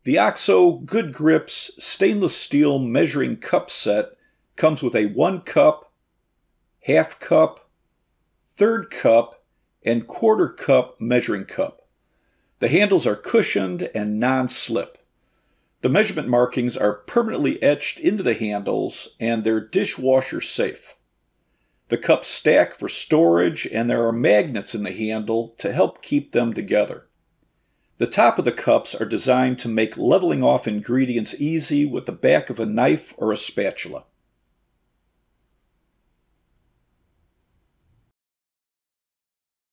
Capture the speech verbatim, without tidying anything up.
The Oxo Good Grips stainless steel measuring cup set comes with a one cup, half cup, third cup, and quarter cup measuring cup. The handles are cushioned and non-slip. The measurement markings are permanently etched into the handles and they're dishwasher safe. The cups stack for storage and there are magnets in the handle to help keep them together. The top of the cups are designed to make leveling off ingredients easy with the back of a knife or a spatula.